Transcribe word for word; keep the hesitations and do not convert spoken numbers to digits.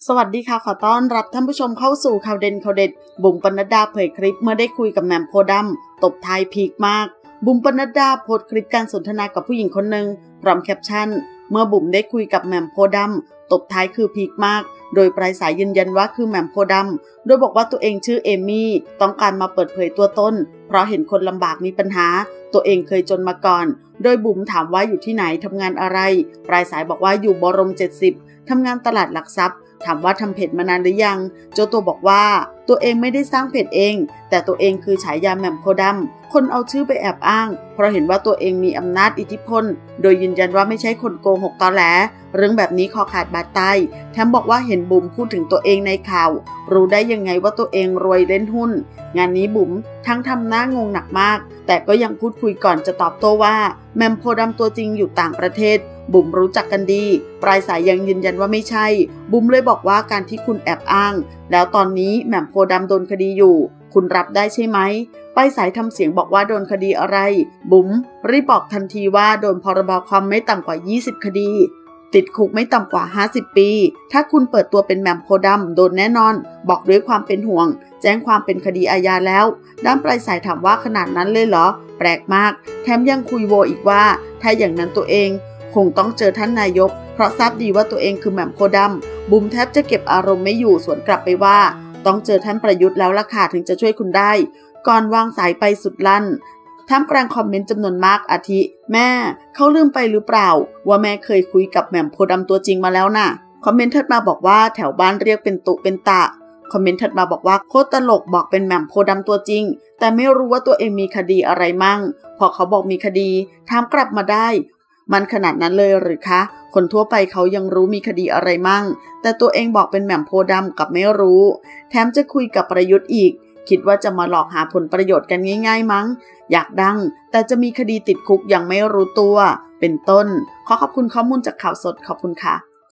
สวัสดีค่ะขอต้อนรับท่านผู้ชมเข้าสู่ข่าวเด่นข่าวเด็ดบุ๋มปนัดดาเผยคลิปเมื่อได้คุยกับแหม่มโพธิ์ดำตบท้ายพีคมากบุ๋มปนัดดาโพสต์คลิปการสนทนากับผู้หญิงคนหนึ่งพร้อมแคปชั่นเมื่อบุ๋มได้คุยกับแหม่มโพธิ์ดำตบท้ายคือพีคมากโดยปลายสายยืนยันว่าคือแหม่มโพธิ์ดำโดยบอกว่าตัวเองชื่อเอมี่ต้องการมาเปิดเผยตัวตนเพราะเห็นคนลำบากมีปัญหาตัวเองเคยจนมาก่อนโดยบุ๋มถามว่าอยู่ที่ไหนทำงานอะไรปลายสายบอกว่าอยู่บรมเจ็ดสิบทำงานตลาดหลักทรัพย์ถามว่าทำเพจมานานหรือยังเจ้าตัวบอกว่าตัวเองไม่ได้สร้างเพจเองแต่ตัวเองคือฉายาแหม่มโพธิ์ดำคนเอาชื่อไปแอบอ้างเพราะเห็นว่าตัวเองมีอำนาจอิทธิพลโดยยืนยันว่าไม่ใช่คนโกหกตอแหลเรื่องแบบนี้คอขาดบาดตายแถมบอกว่าเห็นบุ๋มพูดถึงตัวเองในข่าวรู้ได้ยังไงว่าตัวเองรวยเล่นหุ้นงานนี้บุ๋มทั้งทำหน้างงหนักมากแต่ก็ยังพูดคุยก่อนจะตอบโต้ว่าแหม่มโพธิ์ดำตัวจริงอยู่ต่างประเทศบุ๋มรู้จักกันดีปลายสายยังยืนยันว่าไม่ใช่บุ๋มเลยบอกว่าการที่คุณแอบอ้างแล้วตอนนี้แหม่มโพธิ์ดำโดนคดีอยู่คุณรับได้ใช่ไหมปลายสายทำเสียงบอกว่าโดนคดีอะไรบุ๋มรีบบอกทันทีว่าโดนพรบคอมไม่ต่ำกว่ายี่สิบคดีติดคุกไม่ต่ำกว่าห้าสิบปีถ้าคุณเปิดตัวเป็นแหม่มโพธิ์ดำโดนแน่นอนบอกด้วยความเป็นห่วงแจ้งความเป็นคดีอาญาแล้วด้านปลายสายถามว่าขนาดนั้นเลยเหรอแปลกมากแถมยังคุยโวอีกว่าถ้าอย่างนั้นตัวเองคงต้องเจอท่านนายกเพราะทราบดีว่าตัวเองคือแหม่มโพธิ์ดำบุ๋มแทบจะเก็บอารมณ์ไม่อยู่สวนกลับไปว่าต้องเจอท่านประยุทธ์แล้วล่ะค่ะถึงจะช่วยคุณได้ก่อนวางสายไปสุดลั่นท่ามกลางคอมเมนต์จำนวนมากอาทิแม่เขาลืมไปหรือเปล่าว่าแม่เคยคุยกับแหม่มโพธิ์ดำตัวจริงมาแล้วน่ะคอมเมนต์ถัดมาบอกว่าแถวบ้านเรียกเป็นตุเป็นตะคอมเมนต์ถัดมาบอกว่าโคตรตลกบอกเป็นแหม่มโพธิ์ดำตัวจริงแต่ไม่รู้ว่าตัวเองมีคดีอะไรมั่งพอเขาบอกมีคดีถามกลับมาได้มันขนาดนั้นเลยหรือคะคนทั่วไปเขายังรู้มีคดีอะไรมั่งแต่ตัวเองบอกเป็นแหม่มโพธิ์ดำกับไม่รู้แถมจะคุยกับประยุทธ์อีกคิดว่าจะมาหลอกหาผลประโยชน์กันง่ายๆมั้งอยากดังแต่จะมีคดีติดคุกยังไม่รู้ตัวเป็นต้นขอขอบคุณข้อมูลจากข่าวสดขอบคุณค่ะ